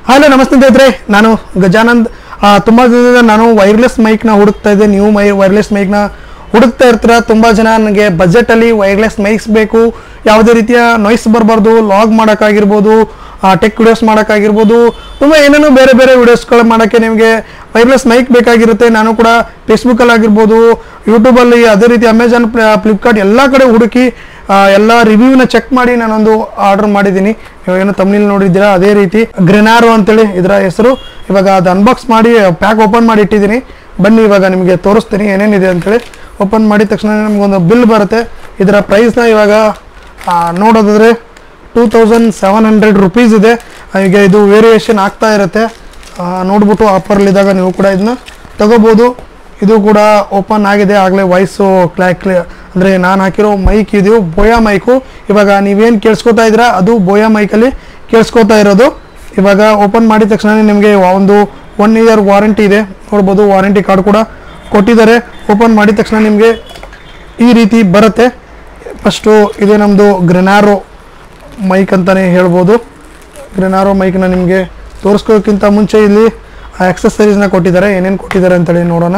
Hello ನಮಸ್ತೆ ಸ್ನೇಹಿತರೆ, ನಾನು ಗಜಾನಂದ್. ತುಂಬ ದಿನದಿಂದ ನಾನು ವೈರ್ಲೆಸ್ ಮೈಕ್ನ ಹುಡುಕ್ತಾ ಇದ್ದೆ. ನೀವು ವೈರ್ಲೆಸ್ ಮೈಕ್ನ ಹುಡುಕ್ತಾ ಇರ್ತೀರ. ತುಂಬ ಜನ ನನಗೆ ಬಜೆಟಲ್ಲಿ ವೈರ್ಲೆಸ್ ಮೈಕ್ಸ್ ಬೇಕು, ಯಾವುದೇ ರೀತಿಯ ನಾಯ್ಸ್ ಬರಬಾರ್ದು, ಲಾಗ್ ಮಾಡೋಕ್ಕಾಗಿರ್ಬೋದು, ಟೆಕ್ ವಿಡಿಯೋಸ್ ಮಾಡೋಕ್ಕಾಗಿರ್ಬೋದು, ತುಂಬ ಏನೇನೋ ಬೇರೆ ಬೇರೆ ವಿಡಿಯೋಸ್ಗಳು ಮಾಡೋಕ್ಕೆ ನಿಮಗೆ ವೈರ್ಲೆಸ್ ಮೈಕ್ ಬೇಕಾಗಿರುತ್ತೆ. ನಾನು ಕೂಡ ಫೇಸ್ಬುಕ್ಕಲ್ಲಿ ಆಗಿರ್ಬೋದು, ಯೂಟ್ಯೂಬಲ್ಲಿ, ಅದೇ ರೀತಿ ಅಮೆಜಾನ್, ಫ್ಲಿಪ್ಕಾರ್ಟ್ ಎಲ್ಲ ಕಡೆ ಹುಡುಕಿ ಎಲ್ಲ ರಿವ್ಯೂನ ಚೆಕ್ ಮಾಡಿ ನಾನೊಂದು ಆರ್ಡರ್ ಮಾಡಿದ್ದೀನಿ. ಏನು ತಮಿಳ್ ನೋಡಿದ್ದೀರಾ, ಅದೇ ರೀತಿ ಗ್ರೆನಾರೋ ಅಂತೇಳಿ ಇದರ ಹೆಸರು. ಇವಾಗ ಅದು ಅನ್ಬಾಕ್ಸ್ ಮಾಡಿ ಪ್ಯಾಕ್ ಓಪನ್ ಮಾಡಿ ಇಟ್ಟಿದ್ದೀನಿ. ಬನ್ನಿ ಇವಾಗ ನಿಮಗೆ ತೋರಿಸ್ತೀನಿ ಏನೇನಿದೆ ಅಂತೇಳಿ. ಓಪನ್ ಮಾಡಿದ ತಕ್ಷಣ ನಮಗೊಂದು ಬಿಲ್ ಬರುತ್ತೆ. ಇದರ ಪ್ರೈಸ್ನ ಇವಾಗ ನೋಡೋದಾದರೆ 2700 ರುಪೀಸ್ ಇದೆ. ಈಗ ಇದು ವೇರಿಯೇಷನ್ ಆಗ್ತಾ ಇರುತ್ತೆ. ನೋಡ್ಬಿಟ್ಟು ಆಫರ್ಲಿದ್ದಾಗ ನೀವು ಕೂಡ ಇದನ್ನ ತಗೋಬೋದು. ಇದು ಕೂಡ ಓಪನ್ ಆಗಿದೆ ಆಗಲೇ. ವಾಯ್ಸು ಅಂದರೆ ನಾನು ಹಾಕಿರೋ ಮೈಕ್ ಇದು ಬೋಯಾ ಮೈಕು. ಇವಾಗ ನೀವೇನು ಕೇಳಿಸ್ಕೊತಾ ಇದ್ದೀರಾ ಅದು ಬೋಯಾ ಮೈಕಲ್ಲಿ ಕೇಳಿಸ್ಕೊತಾ ಇರೋದು. ಇವಾಗ ಓಪನ್ ಮಾಡಿದ ತಕ್ಷಣ ನಿಮಗೆ ಒಂದು 1 ಇಯರ್ ವಾರಂಟಿ ಇದೆ. ನೋಡ್ಬೋದು, ವಾರಂಟಿ ಕಾರ್ಡ್ ಕೂಡ ಕೊಟ್ಟಿದ್ದಾರೆ. ಓಪನ್ ಮಾಡಿದ ತಕ್ಷಣ ನಿಮಗೆ ಈ ರೀತಿ ಬರುತ್ತೆ. ಫಸ್ಟು ಇದೆ ನಮ್ಮದು ಗ್ರೆನಾರೋ ಮೈಕ್ ಅಂತಲೇ ಹೇಳ್ಬೋದು. ಗ್ರೆನಾರೋ ಮೈಕ್ನ ನಿಮಗೆ ತೋರಿಸ್ಕೋಕ್ಕಿಂತ ಮುಂಚೆ ಇಲ್ಲಿ ಆಕ್ಸೆಸರೀಸ್ನ ಕೊಟ್ಟಿದ್ದಾರೆ. ಏನೇನು ಕೊಟ್ಟಿದ್ದಾರೆ ಅಂತೇಳಿ ನೋಡೋಣ.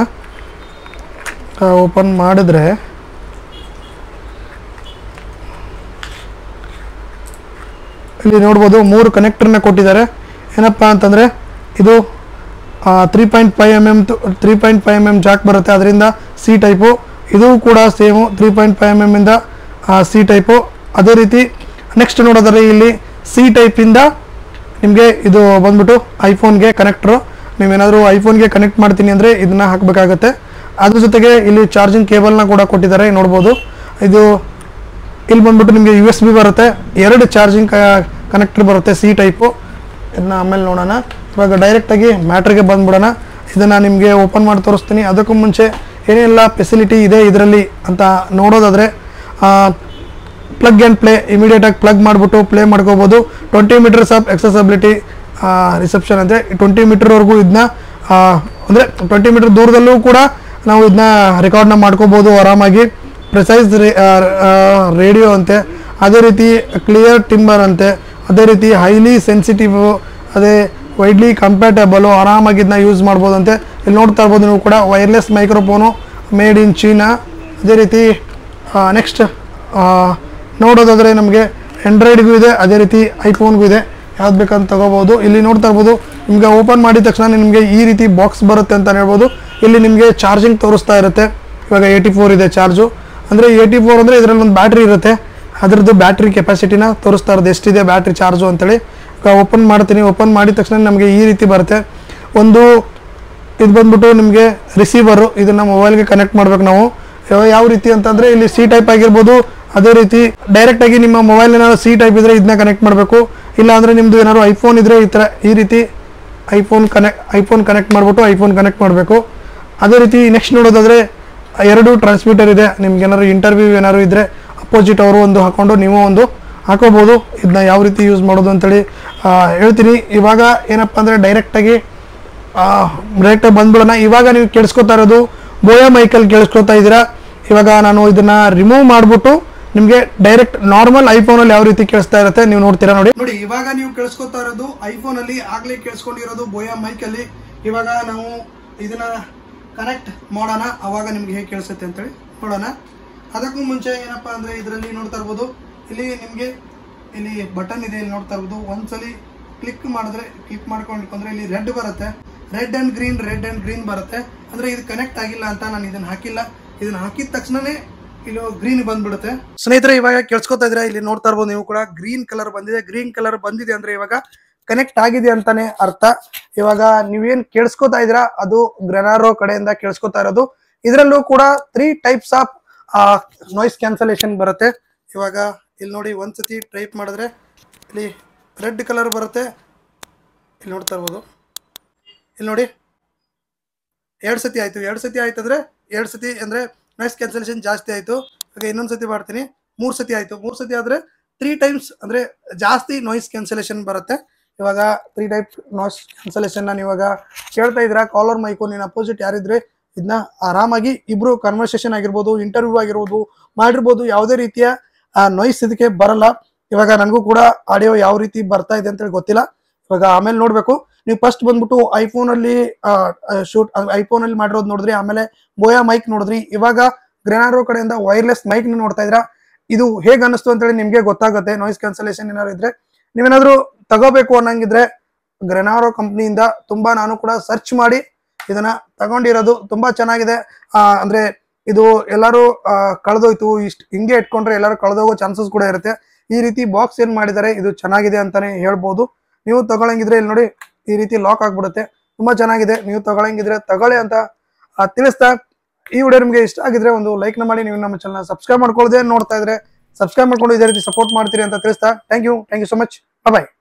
ಓಪನ್ ಮಾಡಿದ್ರೆ ಇಲ್ಲಿ ನೋಡ್ಬೋದು 3 ಕನೆಕ್ಟರ್ನ ಕೊಟ್ಟಿದ್ದಾರೆ. ಏನಪ್ಪ ಅಂತಂದರೆ ಇದು 3.5 mm ಜಾಕ್ ಬರುತ್ತೆ, ಅದರಿಂದ ಸಿ ಟೈಪು. ಇದು ಕೂಡ ಸೇಮು 3.5 mm ಇಂದ ಸಿ ಟೈಪು. ಅದೇ ರೀತಿ ನೆಕ್ಸ್ಟ್ ನೋಡೋದಾದ್ರೆ ಇಲ್ಲಿ ಸಿ ಟೈಪಿಂದ ನಿಮಗೆ ಇದು ಬಂದ್ಬಿಟ್ಟು ಐಫೋನ್ಗೆ ಕನೆಕ್ಟ್ರು. ನೀವೇನಾದರೂ ಐಫೋನ್ಗೆ ಕನೆಕ್ಟ್ ಮಾಡ್ತೀನಿ ಅಂದರೆ ಇದನ್ನ ಹಾಕಬೇಕಾಗತ್ತೆ. ಅದ್ರ ಜೊತೆಗೆ ಇಲ್ಲಿ ಚಾರ್ಜಿಂಗ್ ಕೇಬಲ್ನ ಕೂಡ ಕೊಟ್ಟಿದ್ದಾರೆ. ನೋಡ್ಬೋದು, ಇದು ಇಲ್ಲಿ ಬಂದ್ಬಿಟ್ಟು ನಿಮಗೆ USB ಬರುತ್ತೆ. 2 ಚಾರ್ಜಿಂಗ್ ಕನೆಕ್ಟರ್ ಬರುತ್ತೆ ಸಿ ಟೈಪು. ಇದನ್ನ ಆಮೇಲೆ ನೋಡೋಣ. ಇವಾಗ ಡೈರೆಕ್ಟಾಗಿ ಮ್ಯಾಟ್ರಿಗೆ ಬಂದ್ಬಿಡೋಣ. ಇದನ್ನು ನಿಮಗೆ ಓಪನ್ ಮಾಡಿ ತೋರಿಸ್ತೀನಿ. ಅದಕ್ಕೂ ಮುಂಚೆ ಏನೆಲ್ಲ ಫೆಸಿಲಿಟಿ ಇದೆ ಇದರಲ್ಲಿ ಅಂತ ನೋಡೋದಾದರೆ, ಪ್ಲಗ್ ಆ್ಯಂಡ್ ಪ್ಲೇ, ಇಮಿಡಿಯೇಟಾಗಿ ಪ್ಲಗ್ ಮಾಡಿಬಿಟ್ಟು ಪ್ಲೇ ಮಾಡ್ಕೋಬೋದು. 20 ಮೀಟರ್ಸ್ ಆಫ್ ಎಕ್ಸೆಸಬಿಲಿಟಿ ರಿಸೆಪ್ಷನ್ ಅಂದರೆ 20 ಮೀಟರ್ವರೆಗೂ ಇದನ್ನ ಅಂದರೆ 20 ಮೀಟರ್ ದೂರದಲ್ಲೂ ಕೂಡ ನಾವು ಇದನ್ನ ರೆಕಾರ್ಡ್ನ ಮಾಡ್ಕೋಬೋದು ಆರಾಮಾಗಿ. ಪ್ರಿಸೈಸ್ ರೇಡಿಯೋ ಅಂತೆ, ಅದೇ ರೀತಿ ಕ್ಲಿಯರ್ ಟಿಂಬರ್ ಅಂತೆ, ಅದೇ ರೀತಿ ಹೈಲಿ ಸೆನ್ಸಿಟಿವ್, ಅದೇ ವೈಡ್ಲಿ ಕಂಪ್ಯಾಟಬಲು, ಆರಾಮಾಗಿ ಇದನ್ನ ಯೂಸ್ ಮಾಡ್ಬೋದು ಅಂತೆ. ಇಲ್ಲಿ ನೋಡ್ತಾ ಇರ್ಬೋದು ನೀವು ಕೂಡ wireless microphone made in China. ಅದೇ ರೀತಿ ನೆಕ್ಸ್ಟ್ ನೋಡೋದಾದರೆ ನಮಗೆ ಆಂಡ್ರಾಯ್ಡ್ಗೂ ಇದೆ, ಅದೇ ರೀತಿ ಐಫೋನ್ಗೂ ಇದೆ. ಯಾವ್ದು ಬೇಕಂತ ತಗೋಬೋದು. ಇಲ್ಲಿ ನೋಡ್ತಾ ಇರ್ಬೋದು, ನಿಮಗೆ ಓಪನ್ ಮಾಡಿದ ತಕ್ಷಣ ನಿಮಗೆ ಈ ರೀತಿ ಬಾಕ್ಸ್ ಬರುತ್ತೆ ಅಂತ ಹೇಳ್ಬೋದು. ಇಲ್ಲಿ ನಿಮಗೆ ಚಾರ್ಜಿಂಗ್ ತೋರಿಸ್ತಾ ಇರುತ್ತೆ. ಇವಾಗ 84 ಇದೆ ಚಾರ್ಜು. ಅಂದರೆ 84 ಅಂದರೆ ಇದರಲ್ಲಿ ಒಂದು ಬ್ಯಾಟ್ರಿ ಇರುತ್ತೆ. ಅದರದ್ದು ಬ್ಯಾಟ್ರಿ ಕೆಪಾಸಿಟಿನ ತೋರಿಸ್ತಾ ಇರೋದು ಎಷ್ಟಿದೆ ಬ್ಯಾಟ್ರಿ ಚಾರ್ಜು ಅಂತೇಳಿ. ಈಗ ಓಪನ್ ಮಾಡ್ತೀನಿ. ಓಪನ್ ಮಾಡಿದ ತಕ್ಷಣ ನಮಗೆ ಈ ರೀತಿ ಬರುತ್ತೆ. ಒಂದು ಇದು ಬಂದ್ಬಿಟ್ಟು ನಿಮಗೆ ರಿಸೀವರು. ಇದನ್ನು ಮೊಬೈಲ್ಗೆ ಕನೆಕ್ಟ್ ಮಾಡ್ಬೇಕು ನಾವು. ಯಾವ ರೀತಿ ಅಂತಂದರೆ ಇಲ್ಲಿ ಸಿ ಟೈಪ್ ಆಗಿರ್ಬೋದು. ಅದೇ ರೀತಿ ಡೈರೆಕ್ಟಾಗಿ ನಿಮ್ಮ ಮೊಬೈಲ್ ಏನಾದ್ರು ಸಿ ಟೈಪ್ ಇದ್ದರೆ ಇದನ್ನ ಕನೆಕ್ಟ್ ಮಾಡಬೇಕು. ಇಲ್ಲ ಅಂದರೆ ನಿಮ್ಮದು ಏನಾದ್ರು ಐಫೋನ್ ಇದ್ದರೆ ಈ ರೀತಿ ಐಫೋನ್ ಕನೆಕ್ಟ್ ಮಾಡಿಬಿಟ್ಟು ಐಫೋನ್ ಕನೆಕ್ಟ್ ಮಾಡಬೇಕು. ಅದೇ ರೀತಿ ನೆಕ್ಸ್ಟ್ ನೋಡೋದಾದರೆ 2 ಟ್ರಾನ್ಸ್ಮಿಟರ್ ಇದೆ. ನಿಮ್ಗೆ ಏನಾದ್ರು ಇಂಟರ್ವ್ಯೂ ಏನಾದ್ರು ಇದ್ದರೆ ಅಪೋಸಿಟ್ ಅವರು ಒಂದು ಹಾಕ್ಕೊಂಡು ನೀವು ಒಂದು ಹಾಕೋಬೋದು. ಇದನ್ನ ಯಾವ ರೀತಿ ಯೂಸ್ ಮಾಡೋದು ಅಂತೇಳಿ ಹೇಳ್ತೀನಿ. ಇವಾಗ ಏನಪ್ಪ ಅಂದರೆ ಡೈರೆಕ್ಟಾಗಿ ಬಂದ್ಬಿಡೋಣ. ಇವಾಗ ನೀವು ಕೇಳಿಸ್ಕೊತಾ ಇರೋದು ಬೋಯಾ ಮೈಕಲ್ಲಿ ಕೇಳಿಸ್ಕೊತಾ ಇದ್ದೀರಾ. ಇವಾಗ ನಾನು ಇದನ್ನು ರಿಮೂವ್ ಮಾಡಿಬಿಟ್ಟು ನಿಮಗೆ ಡೈರೆಕ್ಟ್ ನಾರ್ಮಲ್ ಐಫೋನಲ್ಲಿ ಯಾವ ರೀತಿ ಕೇಳಿಸ್ತಾ ಇರುತ್ತೆ ನೀವು ನೋಡ್ತೀರಾ. ನೋಡಿ, ಇವಾಗ ನೀವು ಕೇಳಿಸ್ಕೊತಾ ಇರೋದು ಐಫೋನಲ್ಲಿ ಆಗಲೇ ಕೇಳಿಸ್ಕೊಂಡಿರೋದು ಬೋಯಾ ಮೈಕಲ್ಲಿ. ಇವಾಗ ನಾವು ಇದನ್ನ ಕನೆಕ್ಟ್ ಮಾಡೋಣ, ಅವಾಗ ನಿಮ್ಗೆ ಹೇಗೆ ಕೇಳಿಸುತ್ತೆ ಅಂತೇಳಿ ನೋಡೋಣ. ಅದಕ್ಕೂ ಮುಂಚೆ ಏನಪ್ಪ ಅಂದರೆ ಇದರಲ್ಲಿ ನೋಡ್ತಾ ಇರ್ಬೋದು, ಇಲ್ಲಿ ನಿಮಗೆ ಇಲ್ಲಿ ಬಟನ್ ಇದೆ. ಇಲ್ಲಿ ನೋಡ್ತಾ ಇರ್ಬೋದು, ಒಂದ್ಸಲಿ ಕ್ಲಿಕ್ ಮಾಡ್ಕೊಂಡ್ರೆ ಇಲ್ಲಿ ರೆಡ್ ಬರುತ್ತೆ. ರೆಡ್ ಅಂಡ್ ಗ್ರೀನ್ ಬರುತ್ತೆ. ಅಂದರೆ ಇದು ಕನೆಕ್ಟ್ ಆಗಿಲ್ಲ ಅಂತ ನಾನು ಇದನ್ನು ಹಾಕಿಲ್ಲ. ಇದನ್ನ ಹಾಕಿದ ತಕ್ಷಣನೇ ಇಲ್ಲಿ ಗ್ರೀನ್ ಬಂದ್ಬಿಡುತ್ತೆ. ಸ್ನೇಹಿತರೆ, ಇವಾಗ ಕೇಳಿಸ್ಕೊತಾ ಇದ್ರೆ ಇಲ್ಲಿ ನೋಡ್ತಾ ಇರ್ಬೋದು ನೀವು ಕೂಡ ಗ್ರೀನ್ ಕಲರ್ ಬಂದಿದೆ. ಗ್ರೀನ್ ಕಲರ್ ಬಂದಿದೆ ಅಂದ್ರೆ ಇವಾಗ ಕನೆಕ್ಟ್ ಆಗಿದೆ ಅಂತಾನೆ ಅರ್ಥ. ಇವಾಗ ನೀವೇನ್ ಕೇಳಿಸ್ಕೊತಾ ಇದ್ದೀರಾ ಅದು ಗ್ರೆನಾರೋ ಕಡೆಯಿಂದ ಕೇಳಿಸ್ಕೊತಾ ಇರೋದು. ಇದರಲ್ಲೂ ಕೂಡ 3 ಟೈಪ್ಸ್ ಆಫ್ ನಾಯ್ಸ್ ಕ್ಯಾನ್ಸಲೇಷನ್ ಬರುತ್ತೆ. ಇವಾಗ ಇಲ್ಲಿ ನೋಡಿ, ಒಂದ್ಸತಿ ಟೈಪ್ ಮಾಡಿದ್ರೆ ಇಲ್ಲಿ ರೆಡ್ ಕಲರ್ ಬರುತ್ತೆ. ಇಲ್ಲಿ ನೋಡ್ತಾ ಇರ್ಬೋದು, ಇಲ್ಲಿ ನೋಡಿ 2 ಸತಿ ಆಯ್ತು. 2 ಸತಿ ಆಯ್ತು ಅಂದ್ರೆ 2 ಸತಿ ಅಂದ್ರೆ ನಾಯ್ಸ್ ಕ್ಯಾನ್ಸಲೇಷನ್ ಜಾಸ್ತಿ ಆಯ್ತು. ಇವಾಗ ಇನ್ನೊಂದು ಸತಿ ಮಾಡ್ತೀನಿ. 3 ಸತಿ ಆಯ್ತು. 3 ಸತಿ ಆದ್ರೆ 3 ಟೈಮ್ಸ್ ಅಂದ್ರೆ ಜಾಸ್ತಿ ನಾಯ್ಸ್ ಕ್ಯಾನ್ಸಲೇಷನ್ ಬರುತ್ತೆ. ಇವಾಗ 3 ಟೈಪ್ ನಾಯ್ಸ್ ಕ್ಯಾನ್ಸಲೇಷನ್ ನಾನು ಇವಾಗ ಕೇಳ್ತಾ ಇದ್ದೀರಾ. ಕಾಲರ್ ಮೈಕು, ನೀನು ಅಪೋಸಿಟ್ ಯಾರಿದ್ರೆ ಇದನ್ನ ಆರಾಮಾಗಿ ಇಬ್ರು ಕನ್ವರ್ಸೇಷನ್ ಆಗಿರ್ಬೋದು, ಇಂಟರ್ವ್ಯೂ ಆಗಿರ್ಬೋದು ಮಾಡಿರ್ಬೋದು. ಯಾವುದೇ ರೀತಿಯ ನಾಯ್ಸ್ ಇದಕ್ಕೆ ಬರಲ್ಲ. ಇವಾಗ ನನಗೂ ಕೂಡ ಆಡಿಯೋ ಯಾವ ರೀತಿ ಬರ್ತಾ ಇದೆ ಅಂತೇಳಿ ಗೊತ್ತಿಲ್ಲ. ಇವಾಗ ಆಮೇಲೆ ನೋಡ್ಬೇಕು ನೀವು ಫಸ್ಟ್ ಬಂದ್ಬಿಟ್ಟು ಐಫೋನ್ ಅಲ್ಲಿ ಐಫೋನ್ ಅಲ್ಲಿ ಮಾಡಿರೋದು ನೋಡಿದ್ರಿ, ಆಮೇಲೆ ಬೋಯಾ ಮೈಕ್ ನೋಡಿದ್ರಿ, ಇವಾಗ ಗ್ರೆನಾರೋ ಕಡೆಯಿಂದ ವೈರ್ಲೆಸ್ ಮೈಕ್ ನೋಡ್ತಾ ಇದ್ರ. ಇದು ಹೇಗೆ ಅನಿಸ್ತು ಅಂತ ಹೇಳಿ ನಿಮ್ಗೆ ಗೊತ್ತಾಗುತ್ತೆ. ನಾಯ್ಸ್ ಕ್ಯಾನ್ಸಲೇಷನ್ ಏನಾದ್ರು ಇದ್ರೆ ನೀವೇನಾದ್ರು ತಗೋಬೇಕು ಅನ್ನಂಗಿದ್ರೆ ಗ್ರೆನಾರೋ ಕಂಪ್ನಿಯಿಂದ ತುಂಬಾ ನಾನು ಕೂಡ ಸರ್ಚ್ ಮಾಡಿ ಇದನ್ನ ತಗೊಂಡಿರೋದು. ತುಂಬಾ ಚೆನ್ನಾಗಿದೆ. ಅಂದ್ರೆ ಇದು ಎಲ್ಲರೂ ಕಳೆದೋಯ್ತು ಹಿಂಗೆ ಇಟ್ಕೊಂಡ್ರೆ ಎಲ್ಲರೂ ಕಳೆದೋಗೋ ಚಾನ್ಸಸ್ ಕೂಡ ಇರುತ್ತೆ. ಈ ರೀತಿ ಬಾಕ್ಸ್ ಏನ್ ಮಾಡಿದ್ದಾರೆ ಇದು ಚೆನ್ನಾಗಿದೆ ಅಂತಾನೆ ಹೇಳ್ಬೋದು. ನೀವು ತಗೊಳಂಗಿದ್ರೆ ಇಲ್ಲಿ ನೋಡಿ ಈ ರೀತಿ ಲಾಕ್ ಆಗ್ಬಿಡುತ್ತೆ. ತುಂಬಾ ಚೆನ್ನಾಗಿದೆ. ನೀವು ತಗೊಳಂಗಿದ್ರೆ ತಗೊಳ್ಳಿ ಅಂತ ತಿಳಿಸ್ತಾ, ಈ ವಿಡಿಯೋ ನಿಮಗೆ ಇಷ್ಟ ಆಗಿದ್ರೆ ಒಂದು ಲೈಕ್ ಮಾಡಿ. ನೀವು ನಮ್ಮ ಚಾನಲ್ ಸಬ್ಸ್ಕ್ರೈಬ್ ಮಾಡ್ಕೊಳ್ಳದೆ ನೋಡ್ತಾ ಇದ್ರೆ ಸಬ್ಸ್ಕ್ರೈಬ್ ಮಾಡ್ಕೊಂಡು ಇದೇ ರೀತಿ ಸಪೋರ್ಟ್ ಮಾಡ್ತೀರಿ ಅಂತ ತಿಳಿಸ್ತಾ, thank you so much, bye.